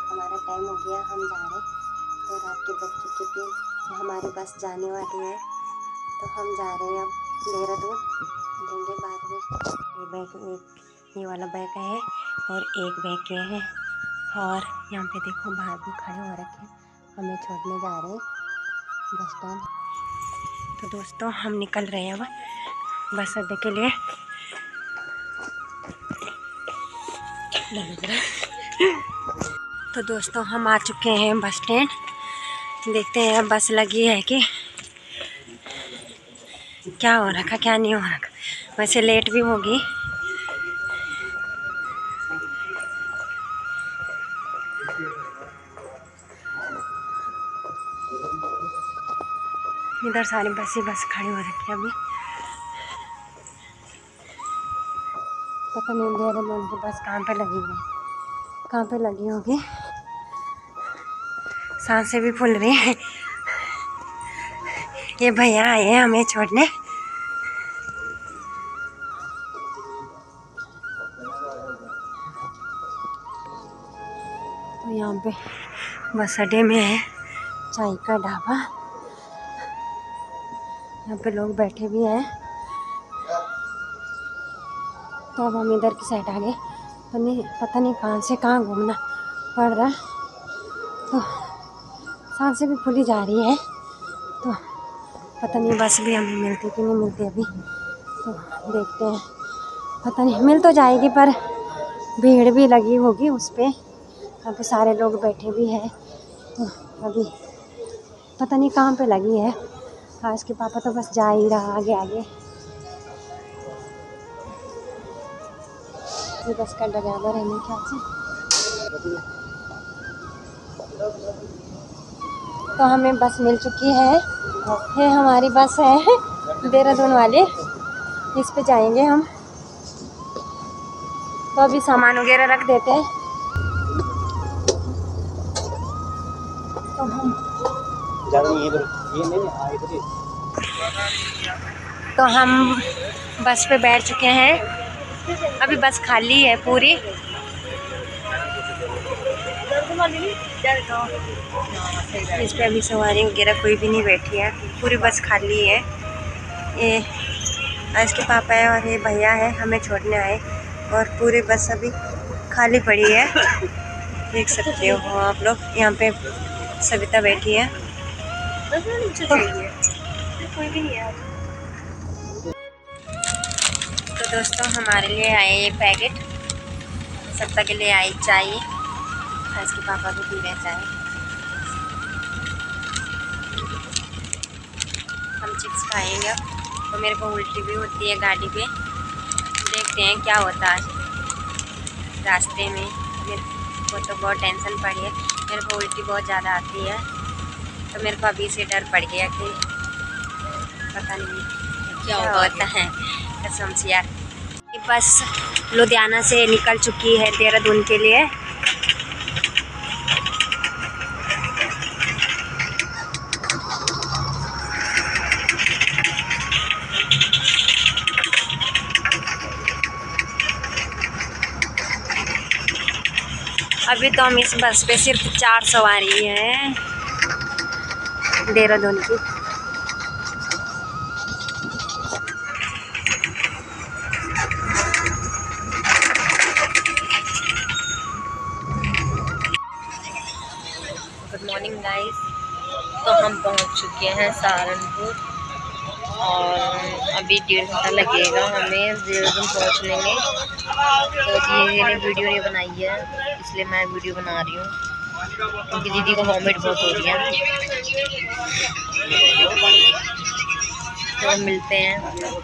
हमारा टाइम हो गया, हम जा रहे हैं। तो रात के बज चुके थे, तो हमारी बस जाने वाली है, तो हम जा रहे हैं अब देहरादून। देंगे बाद में। ये बैग, एक ये वाला बैग है और एक बैग ये है। और यहाँ पे देखो बाहर भी खड़े हो रखे हैं, हमें छोड़ने जा रहे हैं बस स्टैंड। तो दोस्तों हम निकल रहे हैं अब बस अड्डे के लिए। तो दोस्तों हम आ चुके हैं बस स्टैंड। देखते हैं बस लगी है कि क्या हो रखा क्या नहीं हो रखा। वैसे लेट भी होगी। इधर सारी बस खड़ी हो रखी है अभी। पता नहीं देहरादून की बस कहाँ पे लगी है, कहाँ पे लगी होगी। सांसें भी फूल रही हैं। ये भैया आए हैं हमें छोड़ने। तो यहाँ पे बस अड्डे में है चाय का ढाबा। यहाँ पे लोग बैठे भी हैं। तो अब हम इधर की साइड आ गए। पता नहीं कहाँ से कहाँ घूमना पड़ रहा है। तो सांसें भी खुली जा रही है। तो पता नहीं बस भी हमें मिलती कि नहीं मिलती अभी, तो देखते हैं। पता नहीं मिल तो जाएगी पर भीड़ भी लगी होगी उस पर। यहाँ पे सारे लोग बैठे भी हैं। तो अभी पता नहीं कहाँ पे लगी है। आज के पापा तो बस जा ही रहा आगे आगे। ये बस का ड्राइवर है मेरे ख्याल से। तो हमें बस मिल चुकी है। ये हमारी बस है देहरादून वाली, इस पे जाएंगे हम। तो अभी सामान वगैरह रख देते हैं। तो हम बस पे बैठ चुके हैं। अभी बस खाली है पूरी। इस पे अभी सवारी वगैरह कोई भी नहीं बैठी है, पूरी बस खाली है। ये इसके पापा है और ये भैया है हमें छोड़ने आए, और पूरी बस अभी खाली पड़ी है। देख सकते हो आप लोग। यहाँ पे सविता बैठी है। कोई भी नहीं है। तो दोस्तों हमारे लिए आए ये पैकेट, सविता के लिए आई चाय। इसके पापा भी पी रहे चाय। हम चिप्स खाएंगे अब। तो मेरे को उल्टी भी होती है गाड़ी पे। देखते हैं क्या होता है रास्ते में। मेरे को तो बहुत टेंशन पड़ी है, मेरे को उल्टी बहुत ज़्यादा आती है। तो मेरे को अभी से डर पड़ गया कि पता नहीं क्या होता है कसम से यार। बस लुधियाना से निकल चुकी है देहरादून के लिए। अभी तो हम इस बस पे सिर्फ 4 सवारी हैं देहरादून की। Good morning guys. तो हम पहुंच चुके हैं सहारनपुर, और अभी 1.5 घंटा लगेगा हमें देहरादून पहुंचने में। तो धीरे वीडियो नहीं बनाई है, इसलिए मैं वीडियो बना रही हूँ, क्योंकि दीदी को वॉमिट बहुत हो रही है। तो मिलते हैं।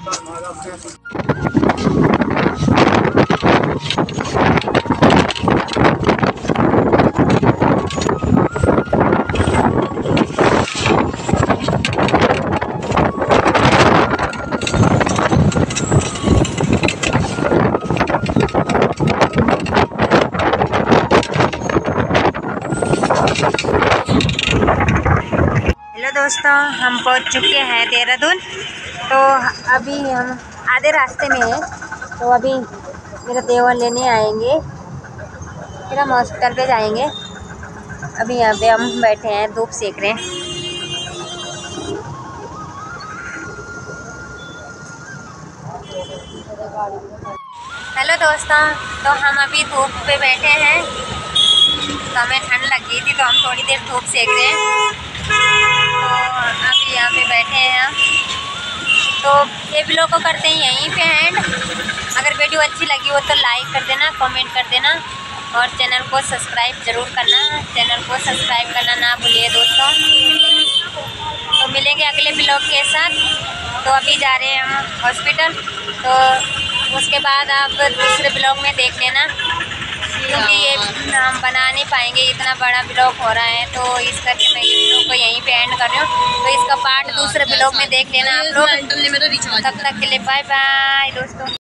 दोस्तों हम पहुंच चुके हैं देहरादून। तो अभी हम आधे रास्ते में हैं। तो अभी मेरा देवर लेने आएंगे, फिर हम हॉस्पिटल पे जाएंगे। अभी यहाँ पे हम बैठे हैं, धूप सेक रहे हैं। हेलो दोस्तों, तो हम अभी धूप पे बैठे हैं, तो हमें ठंड लग गई थी तो हम थोड़ी देर धूप सेक रहे हैं। तो अभी यहाँ पे बैठे हैं हम, तो ये ब्लॉग को करते हैं यहीं पे एंड। अगर वीडियो अच्छी लगी हो तो लाइक कर देना, कमेंट कर देना और चैनल को सब्सक्राइब ज़रूर करना। चैनल को सब्सक्राइब करना ना भूलिए दोस्तों। तो मिलेंगे अगले ब्लॉग के साथ। तो अभी जा रहे हैं हम हॉस्पिटल, तो उसके बाद आप दूसरे ब्लॉग में देख लेना, क्योंकि ये हम बना नहीं पाएंगे, इतना बड़ा ब्लॉग हो रहा है। तो इस करके मैं ये ब्लॉग को यहीं पे एंड कर रही हूँ। तो इसका पार्ट दूसरे ब्लॉग में देख लेना आप लोग। तब तक के लिए बाय बाय दोस्तों।